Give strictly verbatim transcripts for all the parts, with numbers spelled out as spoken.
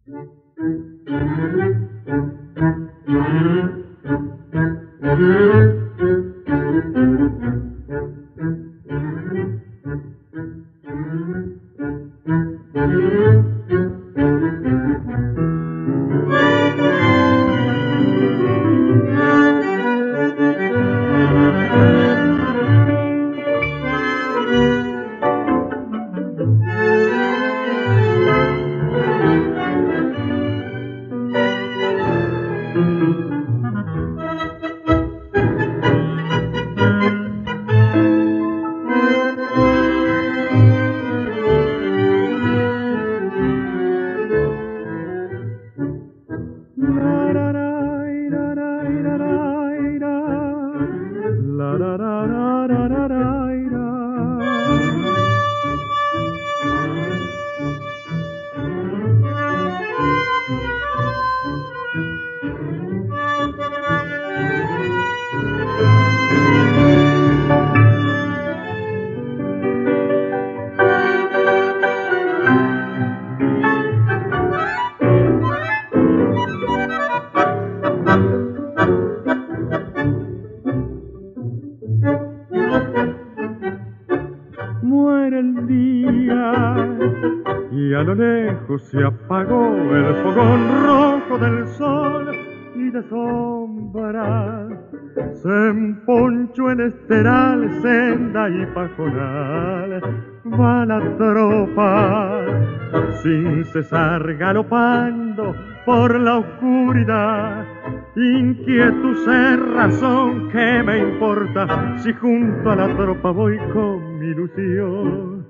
Muere el día y a lo lejos se apagó el fogón rojo del sol y de sombra se emponchó el esteral, senda y pajonal. Va la tropa sin cesar galopando por la oscuridad. Inquietud es razón, ¿qué me importa si junto a la tropa voy con mi ilusión?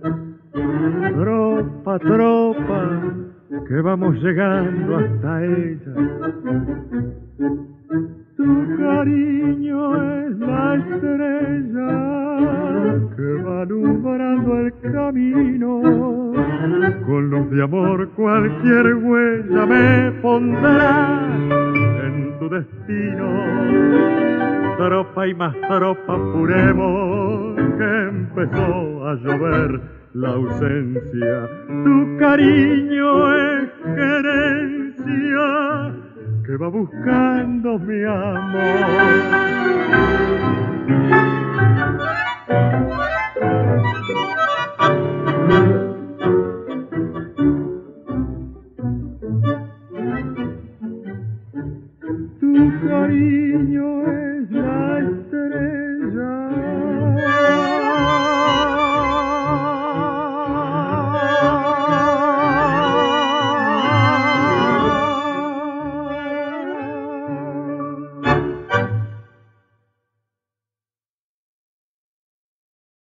Tropa, tropa, que vamos llegando hasta ella. Tu cariño es la estrella que va alumbrando el camino. Con luz de amor cualquier huella me pondrá en tu destino. Tropa y más tropa apuremos, que empezó a llover la ausencia. Tu cariño es querencia que va buscando mi amor. Tu cariño